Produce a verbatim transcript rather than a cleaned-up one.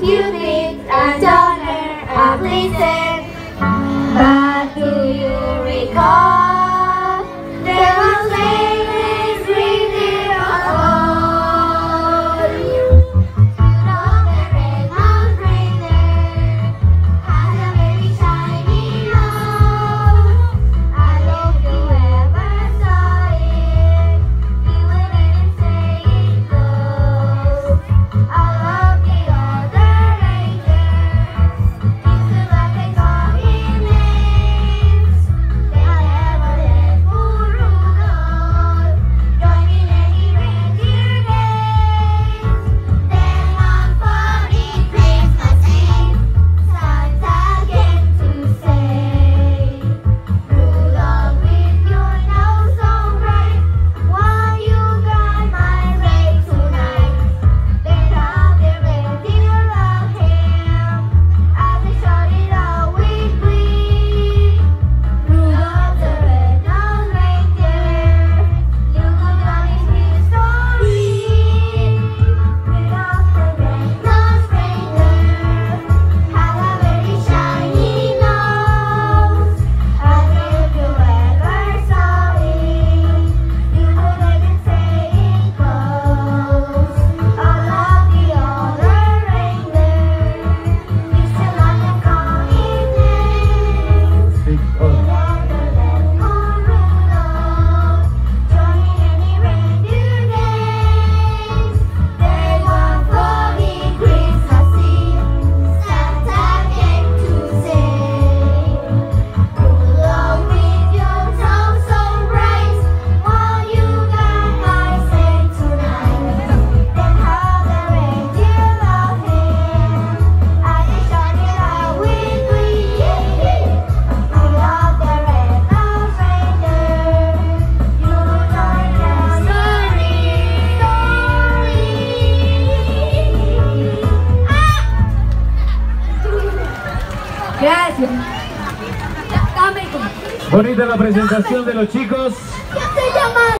Cupid and donor a blizzard. But do you recall there was ladies really all? Rudolph the red-nosed reindeer has a very shiny nose. I hope you ever saw it. You wouldn't say it goes. All of the other reindeers used to laugh and call him names. They never let poor Rudolph join in any reindeer games. Then one funny Christmas Eve, Santa came to say, Rudolph, with your nose so bright, won't you guide my sleigh tonight? Then how the reindeer loved him as they shouted out with glee. Rudolph the red-nosed reindeer, you could tell his history. Rudolph the red-nosed reindeer had a very shiny nose. And if you ever saw it, you wouldn't say it goes. All of the other reindeer used to laugh and call him names. They never let poor Rudolph join in any reindeer games. Then one foggy Christmas Eve, Santa came to say, Rudolph, with your nose so bright, won't you guide my sleigh tonight? Then how the reindeer loved him as they shouted out with glee. Rudolph the red-nosed reindeer, you know your story, story. Gracias. Dame como. Bonita la presentación de los chicos. ¿Qué se llama?